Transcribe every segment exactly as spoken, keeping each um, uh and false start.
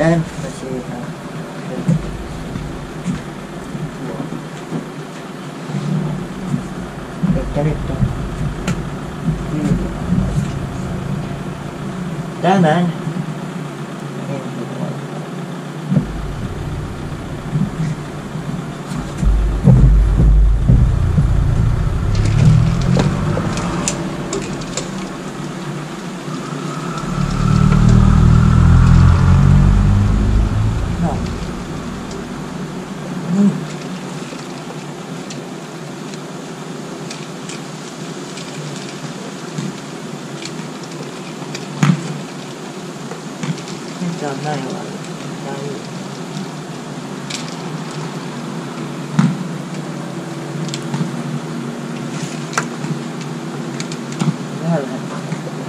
dämppa siihen. Että nyt on tämän se on näin lailla. Vähän lähempää.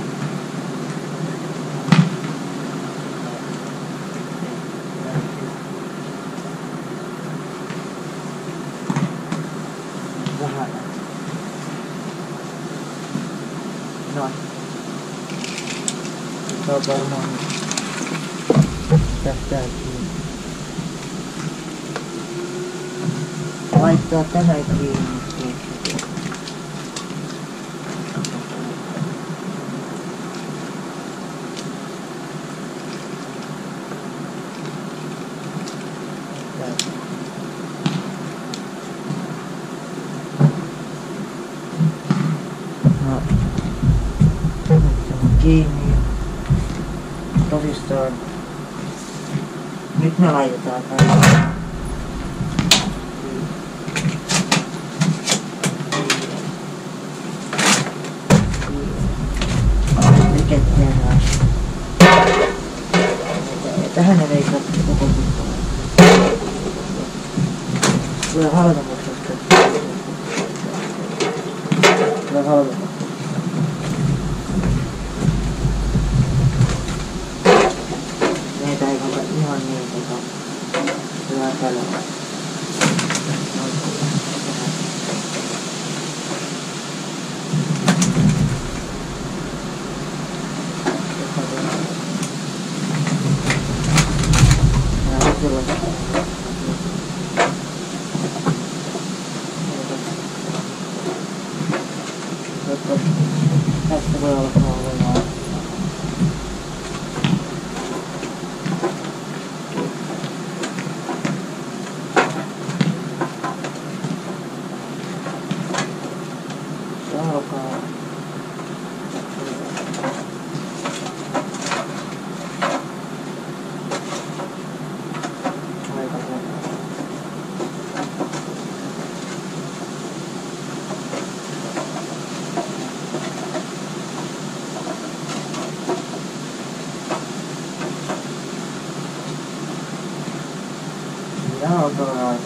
Vähän. Noin. Se on varmaan tästä kiinni. Laittaa tähän kiinni. No. Nyt se on kiinni. Tosissaan. Nyt me laitetaan kaikki. Mikä tehdään? Tähän ne veikkaat koko kuttua. Tulee halvemmaksi. Tulee halvemmaksi. Meitä ei ole ihan niin, että tulee tällä lailla. Tästä voi olla halvemmaa. Se alkaa. Aika hyvä. Mitä on tuolla aika?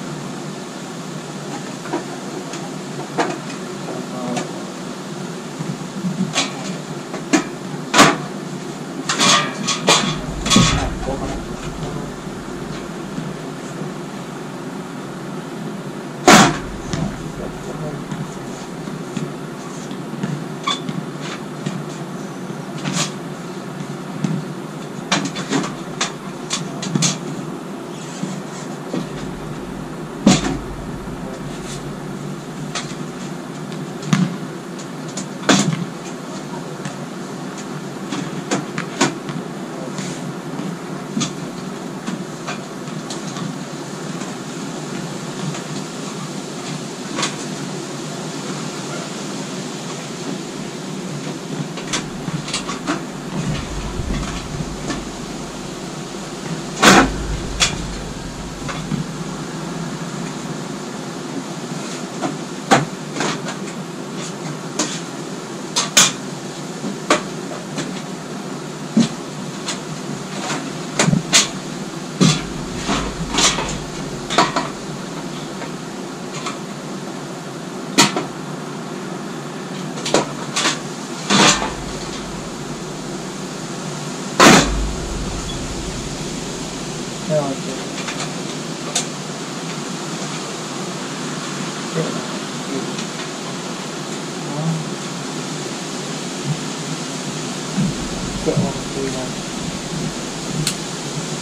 Se on se. Se on. Se on siinä.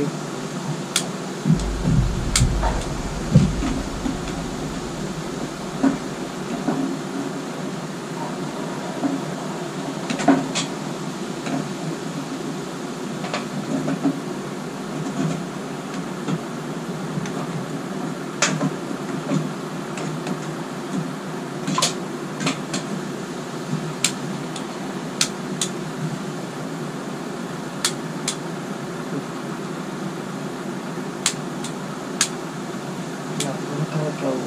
ปิดอยากรู้เท่าเก่า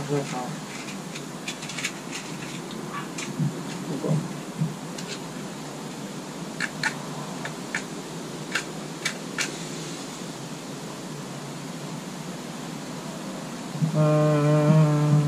gue tau. Buka. Hmm.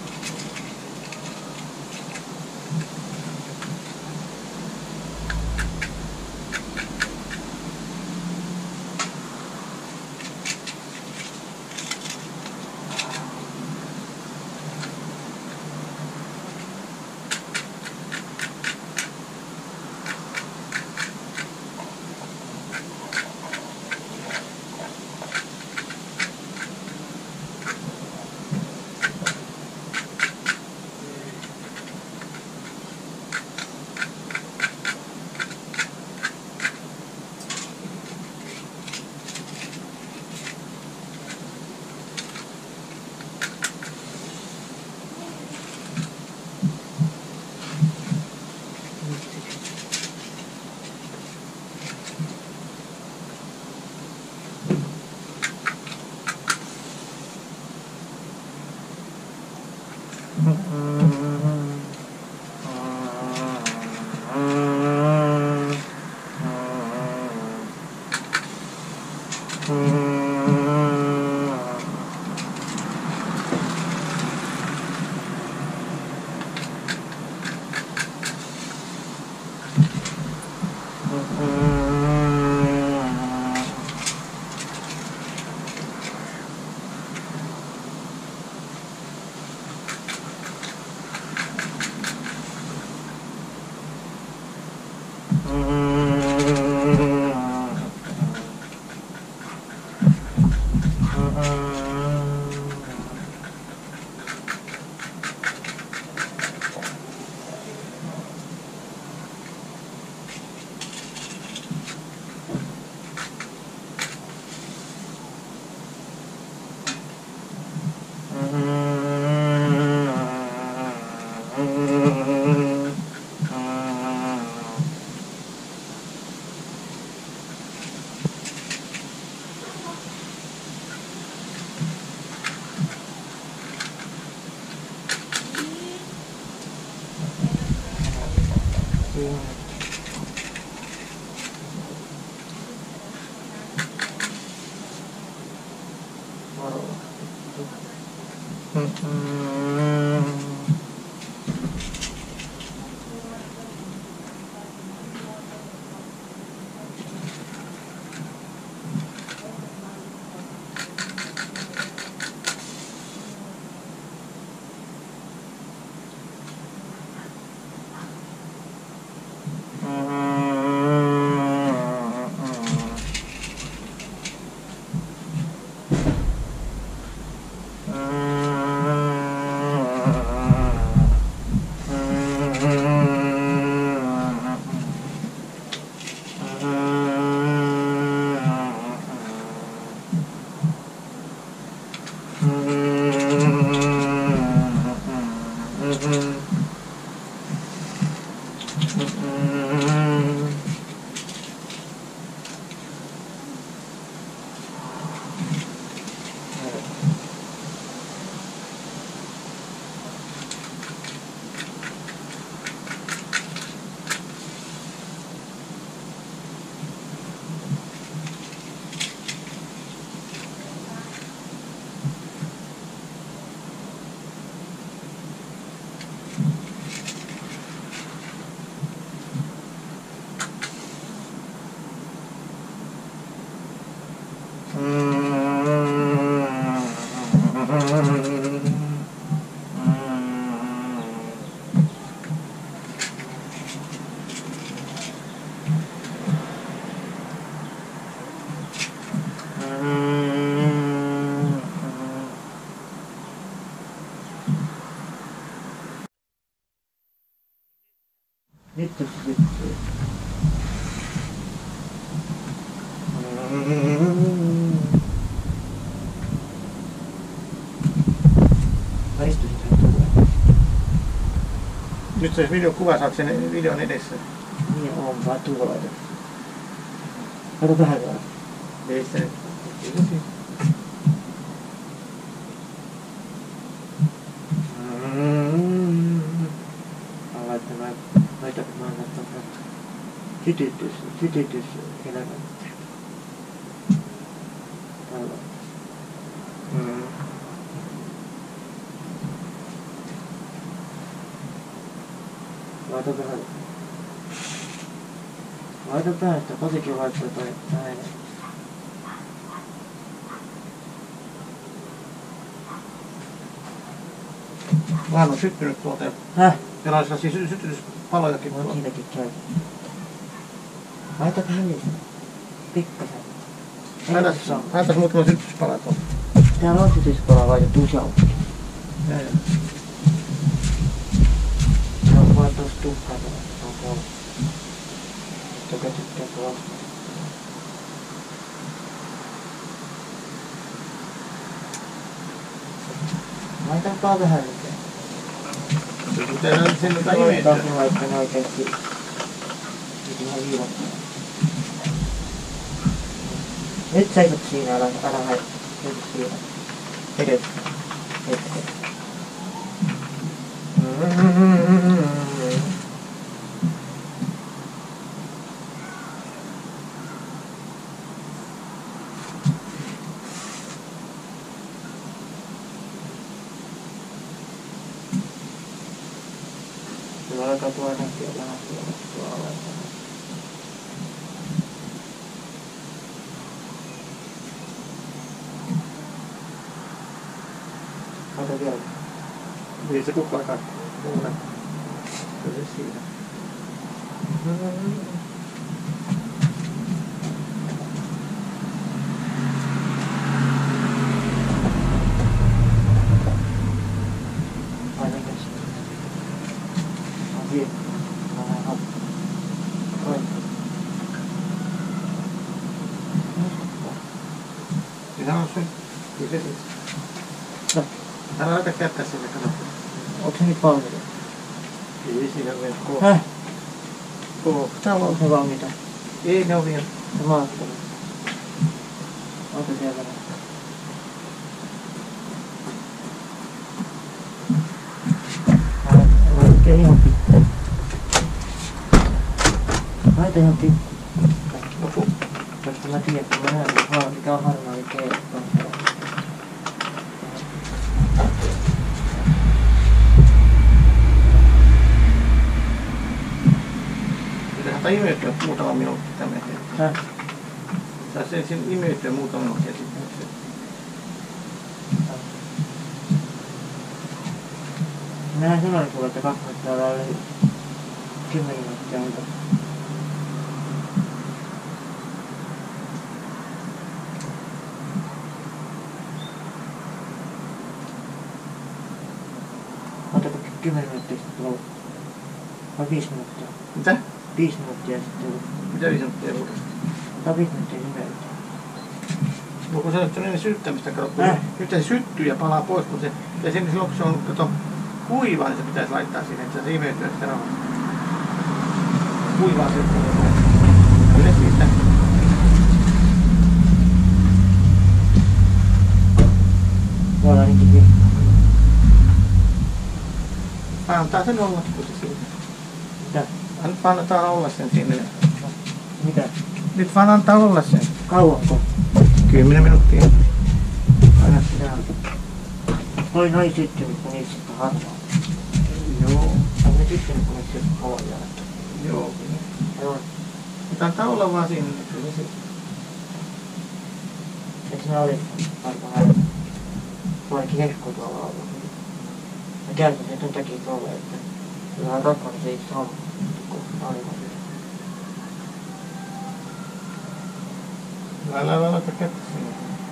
Gitu gitu. Nyt se videokuva, saat sen videon edessä. Niin onpa tuolla. Kato vähän vaan. Edessä nyt. sytytys, sytytyselementti. Tällä. Mm. Laita vähän. Laita tähän, että kotikin laittaa toi näin. Vaan on syttynyt tuolta ja Häh? teillä on sellaisia sy- sytytyspalojakin No tuolla. niitäkin käy. Laitat hyvin. Pikkasen. Laitas, laitas muutama sytytyspala tuolla. Täällä on sytyspala laitettu useampi. Ja, ja. Se on vaan tossa tuhkaa. Se on tuolla. Joka tykkää tuolla. Laitan vaan vähän lisää. Tehdään sen jotain Laitan imeitä. sen laittan oikeesti. Nyt ihan viilottaa. Nyt seisot siinä, älä, älä hae. Nyt siinä. Edes. Hetken. Kyllä alkaa tuoda näkyä vähän tuolla tuolla. Ota vielä. Niin se kukaan kaikki. Mulle. Kyllä se siinä. Ai mikä se? On vielä. Vähän happi. Oi. Sehän on se. Kyllä se siis. No, Älä laita kättä sinne kannattaa. onko se nyt valmiita? Ei siinä vielä koo. Häh? Koo. Tää on. Onko se valmiita? Ei ne on vielä. Se maattelee. Ota siellä vähän. Laita ihan pikku. Laita ihan pikku. Lopu. Koska mä tiedän, kun mä näen, vaan mikä on harmaali keino. Pitää imeytyä muutama minuutti tämän eteen. Häh? Saa sen sen imeytyä muutama minuutti ja sitten se. Mä sanoin sulle, että kaksi minuuttia oli kymmenen minuuttia aika. Otapa kymmenen minuuttia sitten loppu. Vai viisi minuuttia? Mitä? Viisi minuuttia sitten loppu. Mitä viisi minuuttia uudestaan? Ota viisi minuuttia nimeltä. Onko se nyt sellainen syttämistä, kato, Äh. nyt se syttyy ja palaa pois, kun se, ja sen silloin kun se on, kato, kuivaa, niin se pitäisi laittaa sinne, että se imeytyy sitä rauhassa. Kuivaa se, kyllä siitä. Voi olla ainakin viisi. Antaa sen olla, kun se siitä. Mitä? Nyt vaan annetaan olla sen sinne. Mitä? Nyt vaan antaa olla sen. Kauanko? Kymmenen minuuttia. Aina. Jaa. Toi noin syttynyt, kun niissä on harmaa. Joo. Onko ne syttynyt, kun niissä on haloja? Joo. Joo. Nyt antaa olla vaan siinä. Kyllä se. Eikö ne oli aika vähän? Voikin hehku tuolla olla. Mä käytän sen ton takia tuolla, että kyllä on rakkaan se itse homma. Aivan. Älä älä laita kättä sinne.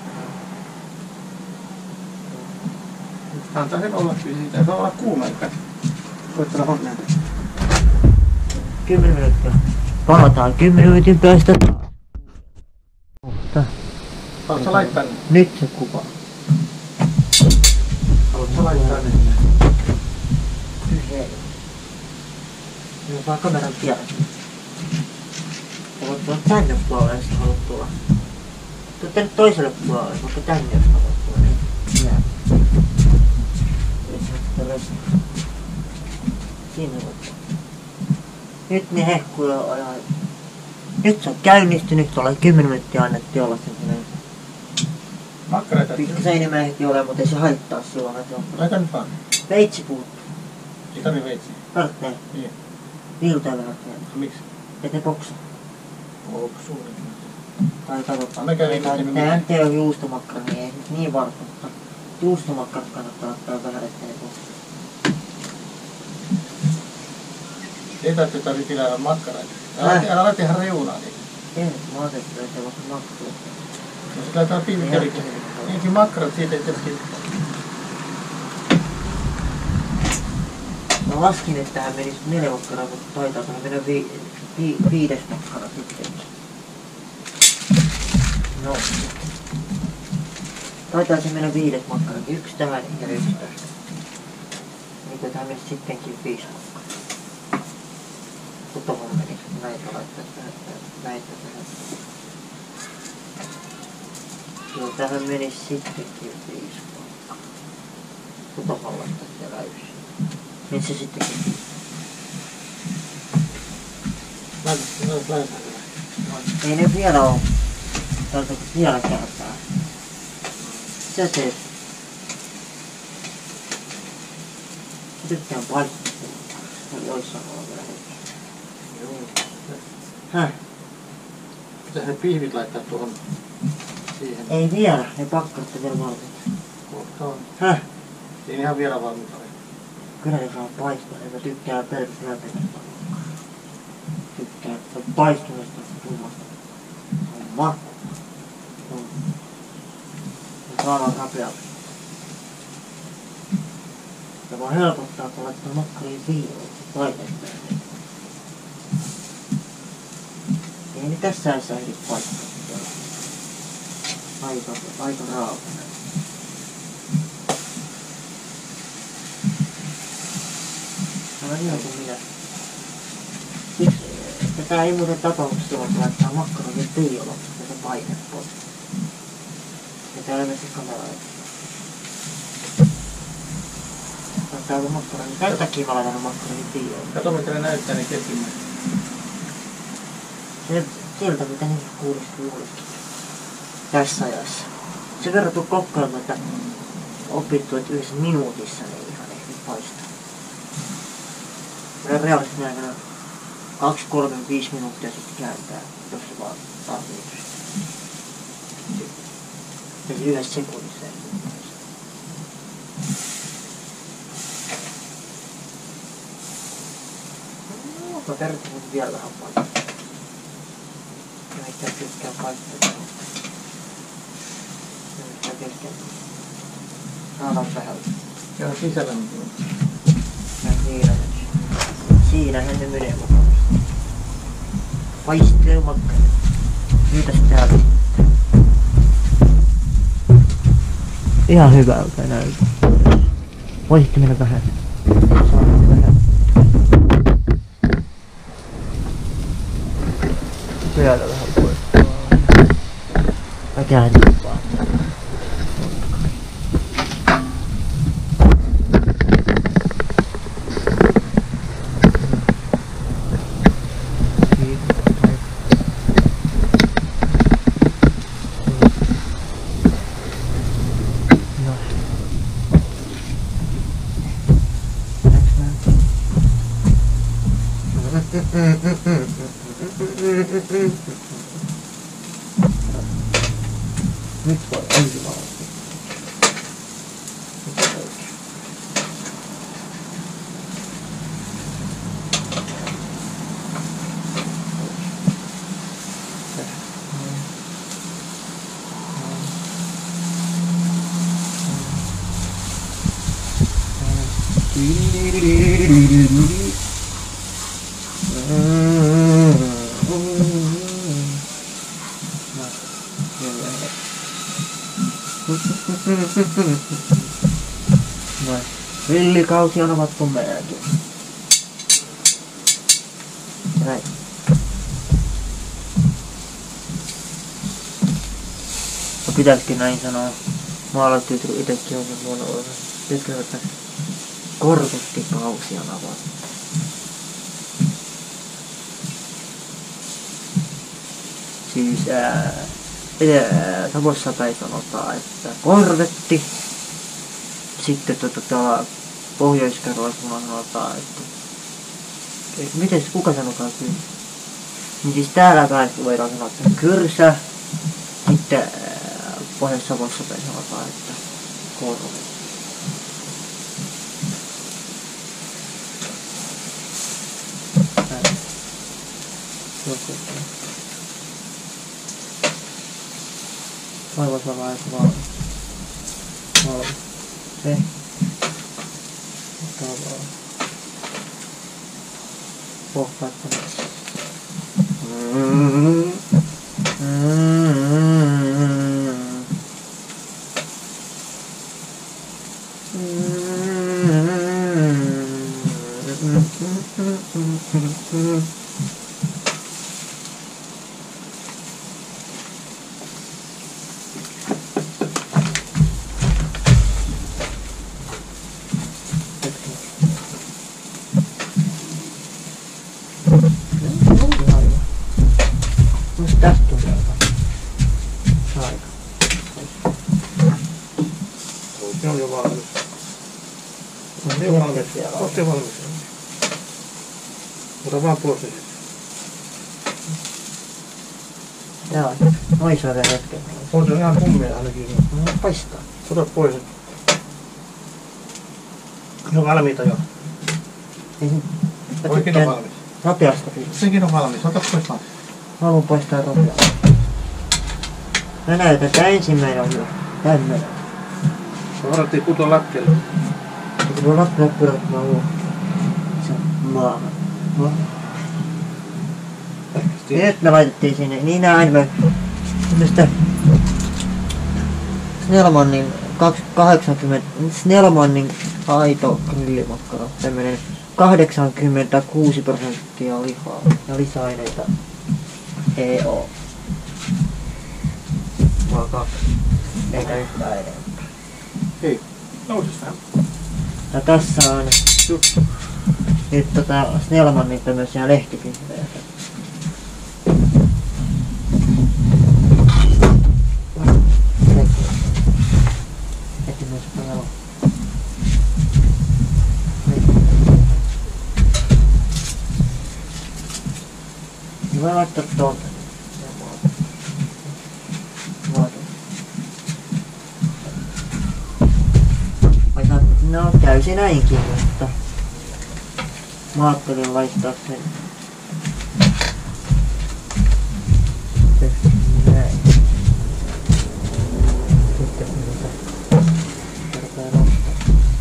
Antaa sen olla kyllä siitä. Se on olla kuuma. Koittaa onnea. Kymmenen minuuttia. Palataan kymmenen minuutin päästä taas. Mutta Haluatko sä laittaa ne? nyt se kuva. Haluatko sä laittaa ne? Hei. Minä saan kameran tiedä. Voit tulla tänne puolelle, jos haluat tulla. Tuu tänne toiselle puolelle, vaikka tänne, jos haluat tulla. Jää. Siinä voit tulla. Nyt ne hehkuu jo ajan Nyt se on käynnistynyt, tuolla kymmenen minuuttia annettiin olla semmoinen. Makkareita. Pikkasen enemmän ehti ole, mutta ei se haittaa silloin, että on. Laita nyt vaan. Veitsi puuttuu. Ei tarvii veitsiä. Tarvitsee. Niin. Viiltää vähän tehdä. Miksi? Et ne boksaa. Boksuun. Tai katsotaan. Mä kävin Tää nyt tää nyt ei ole juustomakkara, niin ei nyt niin varma, mutta juustomakkarat kannattaa ottaa vähän, ettei ne boksaa. Ei tarvitse tarvitse tilaa makkareita. Äh. Älä tehdä reunaa niitä. Ei, mä ajattelin, että ei vaikka makkaraa. No sit laitetaan piivikärikkä. Ensin makkarat siitä ei tietysti. Mä laskin, että tähän menisi neljä makkaraa, mutta taitaa tähän mennä vi, vi, viides makkara sitten. No. Taitaa se mennä viides makkara. Yksi tähän ja yksi tästä. Niin tähän menisi sittenkin viisi makkaraa. Kun tohon menisi, näitä laittaa tähän, näitä tähän. Joo, tähän menisi sittenkin viisi makkaraa. Kun tohon laittaa vielä yksi. Niin se sittenkin viisi. Laita, laita, laita. Ei ne vielä oo. Täältä vielä kääntää. Sä teet. Sä tykkään paistaa. Joissain on vielä hetki. Joo. Häh? Pitäis ne pihvit laittaa tuohon siihen. Ei vielä. Ne pakkatte vielä valmiita. Kohta on. Häh? Ei ihan vielä valmiita ole. Kyllä ne saa paistaa. En mä tykkää pelkästään lämpimästä. Tykkää paistuneesta tummasta. On maku. On. Ne saadaan kapeaksi. Ja vaan helpottaa, kun laittaa makkariin viiloon. Paiteesta. Ei ne tässä ei saa ehdi paistaa. Aika, aika raaka. Tämä on ihan kuin minä. Tätä ei muuten tapauksessa ole, kun laittaa makkaronin piiloon, ja se paine pois. Ja täällä on myös kamera. Laittaa makkaronin. Tällä takia mä laitan makkaronin piiloon. Kato mitä ne näyttää niin keskimmäin. Se sieltä mitä niin kuulostuu juurikin. Tässä ajassa. Se verran tuu kokkailemaan, että opittu, että yhdessä minuutissa ne ihan ehdi paistaa. Mä reaalisesti näin mennä kaksi, kolme, viisi minuuttia sitten kääntää, jos se vaan tarvitsee. Ja se yhdessä sekunnissa ei paistaa. Mutta tervetuloa nyt vielä vähän paistaa. Ja mitään tykkää paistaa. Kesken. Saadaan vähän. Joo, sisällä on tuo. Ja siinä Siinähän ne menee mukavasti. Paistuu makkara. Mitäs täällä? Ihan hyvältä näyttää. Voisitte mennä vähän. Saadaan vähän. Sieltä vähän pois. Mä käännän vaan. Nyt voi ensin valmiin. Noin. Villikausi on avattu meidänkin. Näin. No pitäisikin näin sanoa. Maalatyytyy itekin on vuonna olla. Pitäisikö että korvettikausi on avattu. siis ää, ää, Savossa päin sanotaan, että korvetti. Sitten tuota, tuolla Pohjois-Karjalassa sanotaan, että miten kuka sanotaan kyllä? Niin siis täällä päin voidaan sanoa, että kyrsä. Sitten ää, Pohjois-Savossa päin sanotaan, että korvetti. Toivois olla aika valmis. Valmis. Se. Toivoa. Pohkaattu. Mm-hmm. Mm-hmm. Mm-hmm. Tästä tulee aika. Se on jo valmis. On jo valmis. Oot se valmis. Ota vaan pois se. Joo, noin saa vielä hetken. On se ihan kummia ainakin. No paistaa. Ota pois. Ne on valmiita jo. Oikein on valmis. Nopeasta kyllä. Sekin on valmis. Ota pois vaan. Mä haluan poistaa nopeasti. Mä näytän, että ensimmäinen on hyvä. Tämmönen. Se varattiin kutoa lattialle. Kun tuo lattialle pyrät, mä luon. Se on maailman. No. Nyt me laitettiin sinne, niin näin me. Tämmöstä Snellmanin kahdeksankymmentä, Snellmanin aito grillimakkara. Tämmönen kahdeksankymmentäkuusi prosenttia lihaa ja lisäaineita. Ei oo. Vaan kaksi. Eikä yhtään enempää. Hei, nousis vähän. Ja tässä on nyt tota Snellmanin tämmösiä lehtipihvejä. Heti myös paljon. Niin voi laittaa tuolta. No käy se näinkin, mutta mä ajattelin laittaa sen näin. Sitten niitä tarpeen nostaa.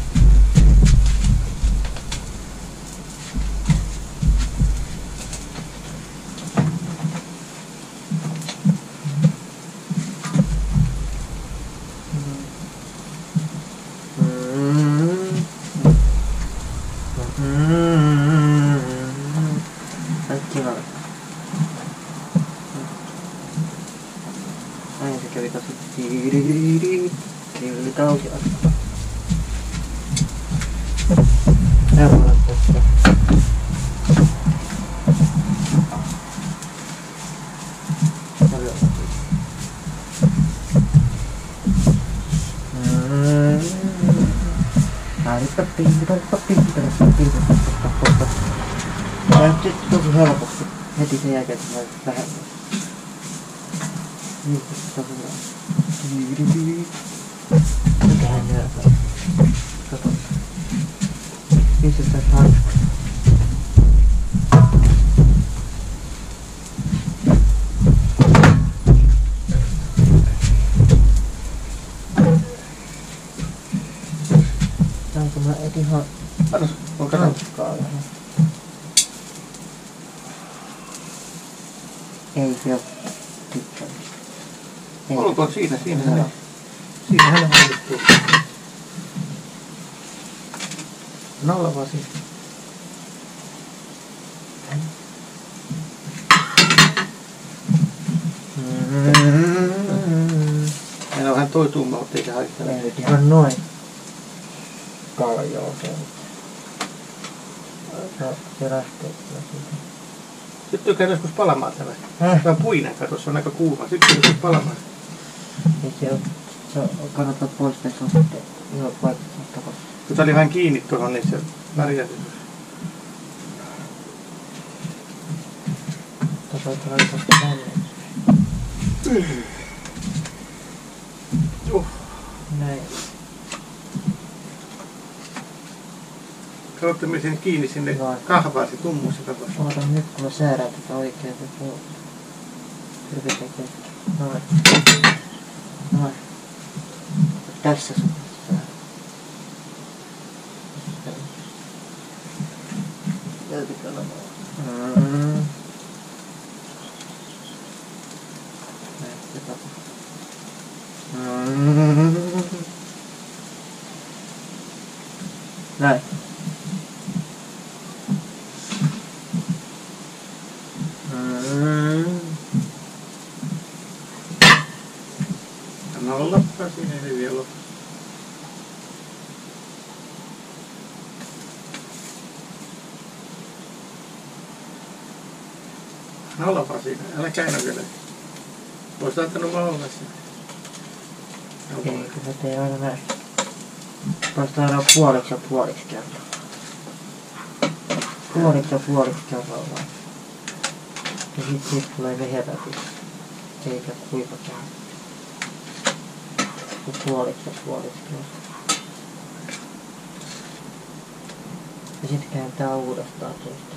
Aina se kävi tosi tiiriiriiri. Grillikausi astaa. Tää voi olla tässä. Tää on nyt tosi helposti. Heti sen jälkeen tulee vähän. Niin, se on hyvä. Mikähän nää saa? Kato. Missä sitä hanskaa? Saanko mä et ihan hanskaa vähän? Ei se oo tykkäämistä. Olkoon siinä, siinähän on. Siinähän on valmistuu. Nolla vaan siinä. Meillä on vähän toi tumma, mutta ei se haittaa. Ei nyt ihan noin. Kaljaa se on. Se lähtee kyllä siitä. Syttyykö joskus palamaan tämä? Häh? Tämä on puinen, kato, se on aika kuuma. Syttyykö joskus palamaan? Niin se on, se on, kannattaa poistaa, se on sitten ihan vaikka takaisin. Kun tää oli vähän kiinni tuohon, niin se värjäsi. Tässä on laittaa tänne. Uh. Näin. Kautta me sen kiinni sinne Vai. kahvaan, se tummuu se tapas. Oota nyt kun mä säärään tätä oikealta puolta. Hirveetä kesken. Noin. Noin. Tässä suunnassa säärään. Löytyykö olemaan? Mm. Näin se tapahtuu. Mm. Näin. Mm. Anna olla loppua siinä, ei vielä loppu. Anna olla vaan siinä, älä käännökele. Ois laittanut vaan olla siinä. Ei, kun mä teen aina näin. Päästä aina puoliksi ja puoliksi kertaa. Puoliksi ja puoliksi kerrallaan. Ja sit siitä tulee vehevästi. Eikä kuiva käy. Puoliksi ja puoliksi kertaa. Ja sit kääntää uudestaan toista.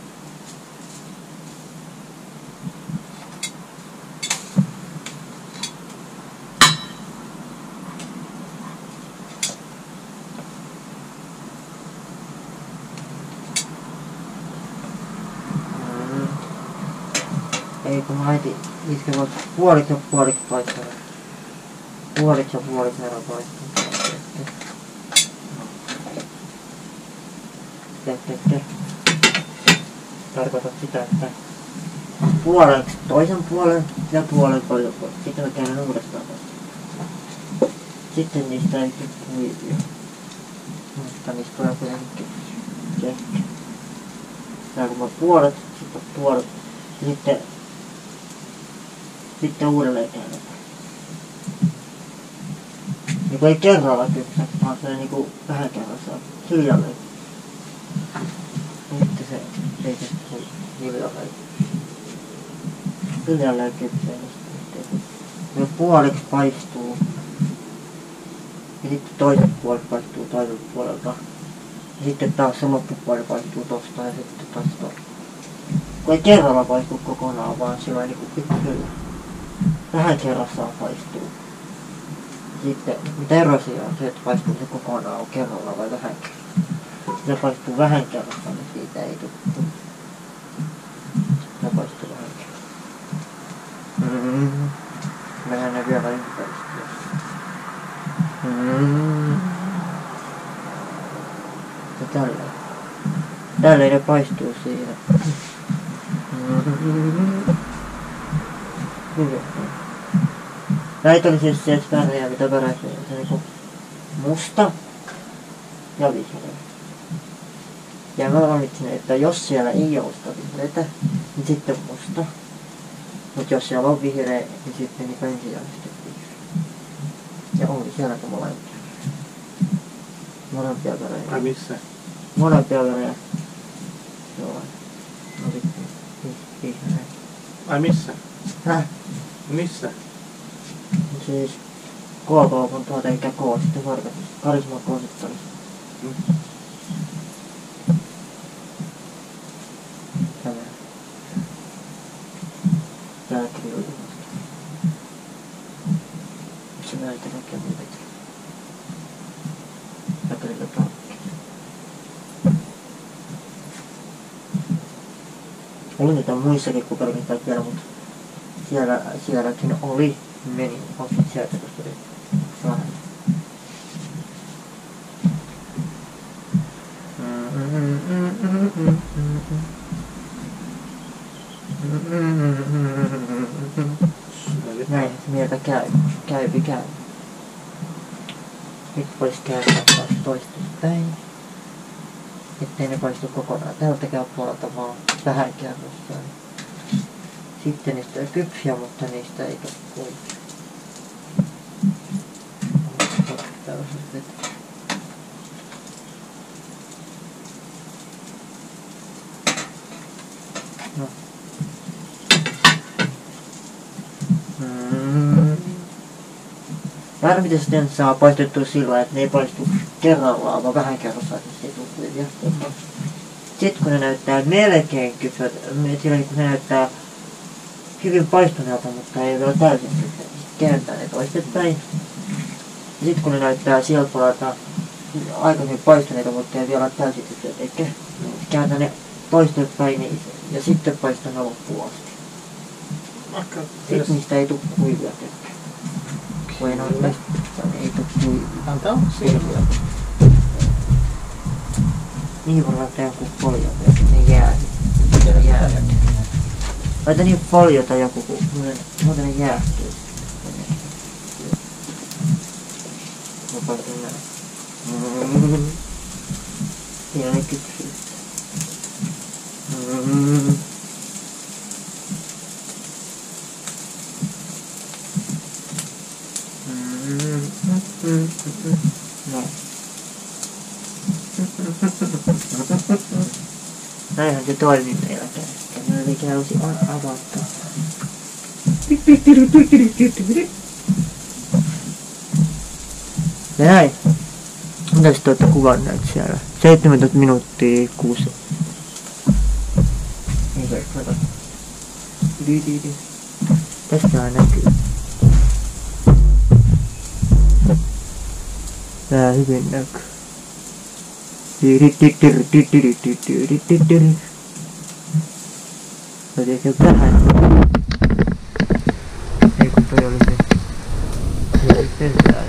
Ei kun mä laitin isken vaikka puoliksi ja puoliksi paikkaan. Puoliksi ja puoliksi verran paikkaan. Te, tarkoitat sitä, että puoleksi toisen puolen ja puolen toisen puolen. Sitten mä käännän uudestaan. Sitten niistä ei tule kuivia. Mutta niistä tulee kuitenkin kehkä. Tää kun mä puolet, sitten puolet. Sitten Sitten uudelleen käännetään. Niinku ei kerralla kypsä, vaan se niinku vähän kerrassa hiljalleen. Sitten se ei se hiljalleen. Hiljalleen kypsää. Jos puoliksi paistuu. Ja sitten toiset puolet paistuu toiselta puolelta. Ja sitten taas se loppupuoli paistuu tosta ja sitten taas tosta. Kun ei kerralla paistu kokonaan, vaan sillä niinku pikkuhiljaa. Vähän kerrassaan paistuu. Sitten mitä erosia on se, että paistuu se kokonaan kerralla vai vähän kerralla. Se paistuu vähän kerrassaan, niin siitä ei tule. Se paistuu vähän kerralla. Mm. Mennään ne vielä ympäristöön. Mm. Ja tälleen. Tälleen ne paistuu siinä. Mm. Hyvä. Näitä oli siis se värejä, mitä väräisiä. Se niinku musta ja vihreä. Ja mä valitsin, että jos siellä ei ole sitä vihreätä, niin sitten musta. Mut jos siellä on vihreä, niin sitten niinku ensisijaisesti vihreä. Ja oli sielläkin molempia. Molempia värejä. Ai missä? Molempia värejä. Joo. No sitten vihreä. Ai missä? Häh? Missä? Siis K K on tuota eikä K, sitten varkasti. Karisma konseptorissa. Mm. Tämä. Tää kyllä oli. Missä näitä näkee muutenkin? Näkyykö taakki? Oli niitä muissakin kuperkintaa vielä, mutta siellä, sielläkin oli meni. Onkin sieltä, koska oli vähän. Näin se mieltä käy. Käypi käy. Nyt vois kääntää taas toistepäin. Ettei ne paistu kokonaan tältäkään puolelta, vaan vähän käännössä. Sitten niistä on kypsiä, mutta niistä ei tule kuivia. No. Mm. Varmasti sitten saa paistettua sillä, että ne ei paistu kerrallaan, vaan vähän kerrallaan, että se ei tule kuivia. Sitten kun ne näyttää melkein kypsät, silläkin kun ne näyttää hyvin paistuneelta, mutta ei vielä täysin kypsät, niin sitten kääntää ne toistepäin. Ja sitten kun ne näyttää sieltä puolelta aika hyvin paistuneita, mutta ei vielä täysin kypsät, eikä kääntää ne toistepäin niin, ja sitten paistaa ne loppuun asti. Sitten niistä ei tule kuivia ketään. Kun ei noin paistettua, niin ei tule kuivia. Antaa silmiä. Niin voi laittaa joku folio, että ne jää. Ne jää. Laita niin folio tai joku, kun muuten ne jäähtyy. Mä paitan näin. Siinä ne kypsyy. Näin. Näinhän se toimii meilläkään. Meillä ei ikään olisi avattu. Ja näin. Mitäs te olette kuvanneet siellä? seitsemäntoista minuuttia kuusi. Eikö kato? Tästähän näkyy. Tää hyvin näkyy. Oli se vähän. Ei kun toi oli se. Se oli se sää.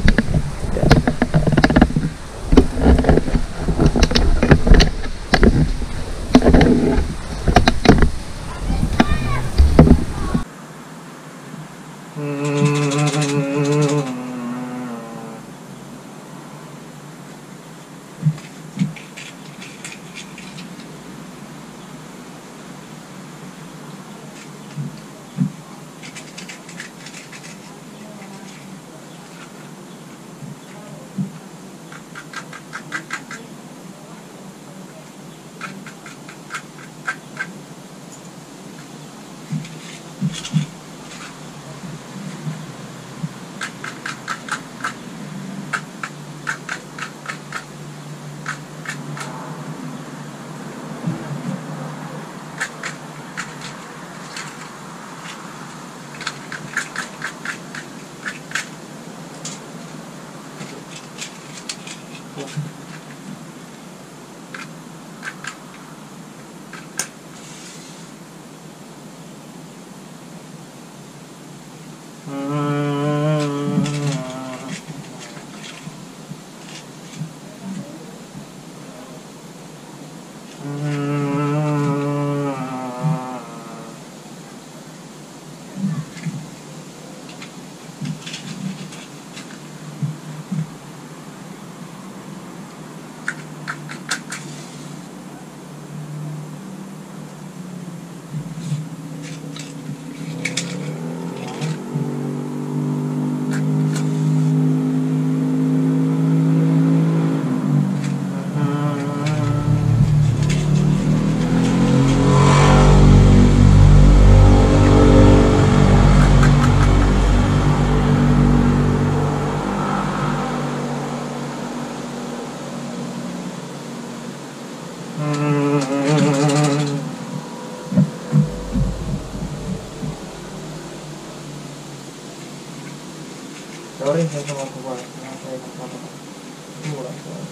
Sorry, se on sama kuva, että mä tein katsotaan tuulen tuolla.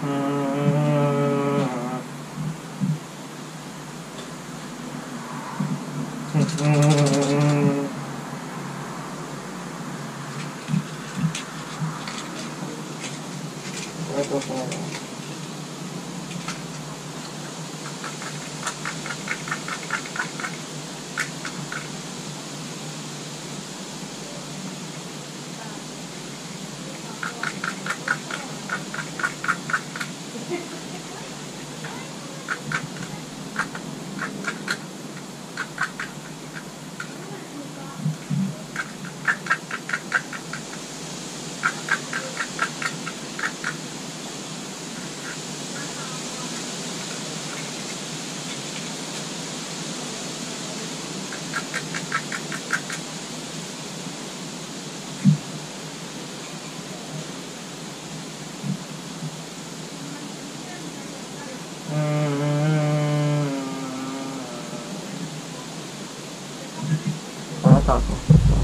Palataanko?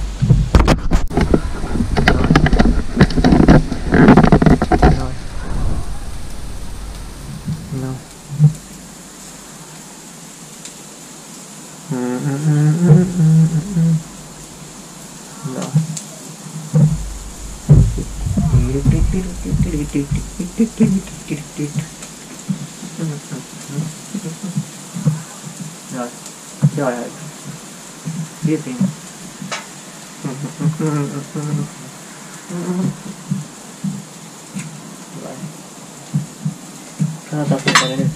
Noin. No. Mm, mm, mm, mm, mm, mm. No. Rồi, rồi rồi. Biết gì? Rồi. Sao ta không có đây?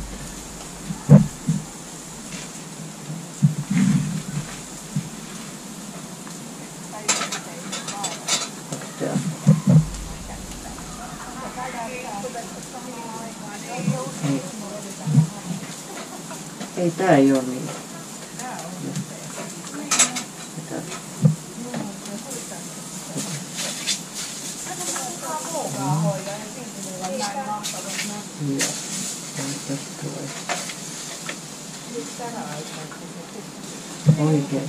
Ei tää ei oo niin. Joo. Tästä tulee. Oikein.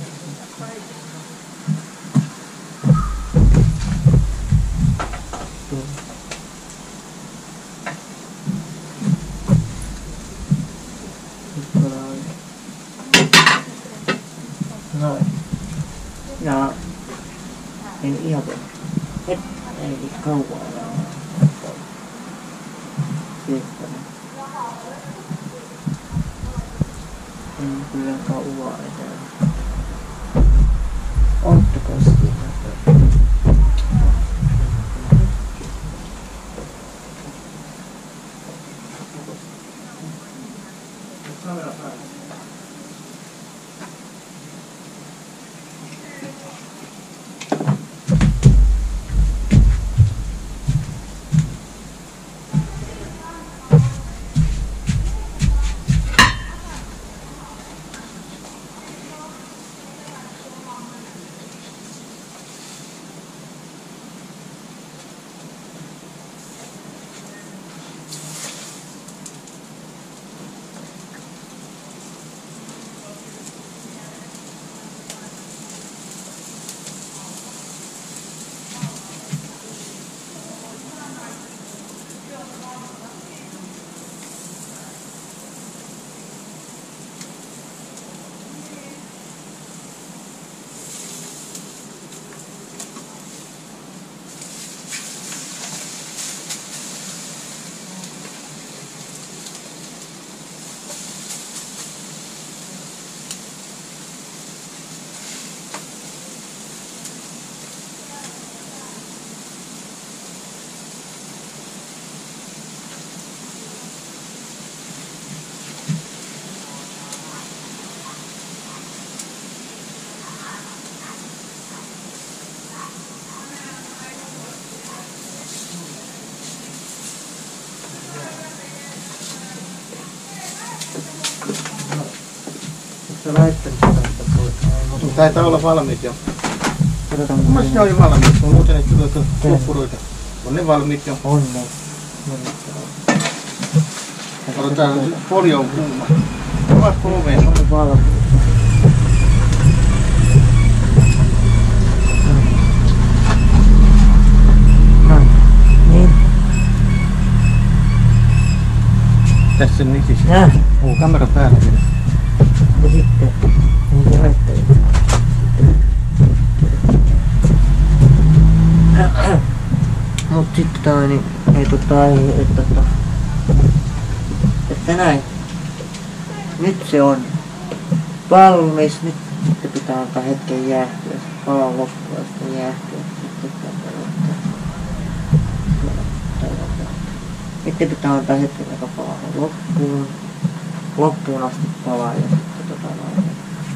Noin. Ja en ihan et ei kauan. Sieltä. En kyllä kauan etää. Ottakaa siitä. Sä laittelit tästä pois. Taitaa olla valmiit jo. Katsotaan. Mun mielestä ne oli valmiit. Mun muuten ei kyllä kuppuruita. On ne valmiit jo. On ne. Otetaan folio on kuuma. Avaatko oveen? On valmiit. No. Niin. näyttää sen nisissä. Nää. Oo, kamera päällä vielä. Ja sitten, niin se haittaa. Mut sitten tää niin, ei tota, ei, että tota, että näin. Nyt se on valmis, nyt sitten pitää antaa hetken jäähtyä, se pala loppua ja sitten jäähtyä, sitten pitää pelottaa. Sitten pitää antaa hetken aika palaa loppuun, loppuun asti palaa ja sitten tota noin.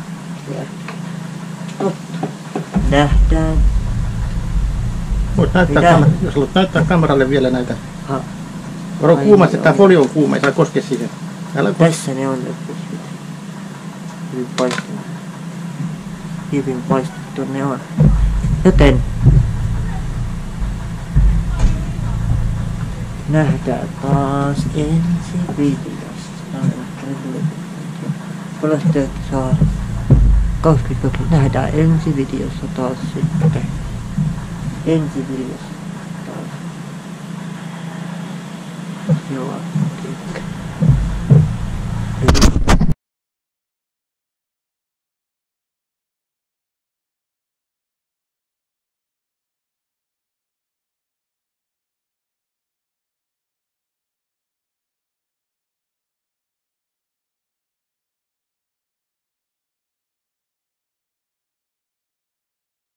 Mutta nähdään. Voit näyttää, Mitä? kamer- jos haluat näyttää kameralle vielä näitä. Ha, Varo Ai kuuma, että joo. tää folio on kuuma, ei saa koskea siihen. Älä koske. tässä ne on nyt pystyt. Hyvin paistunut. Hyvin paistettu ne on. Joten nähdään taas ensi videossa. Olette, että saa kaksikymmentä. Nähdään ensi videossa taas sitten. Ensi videossa taas. Joo.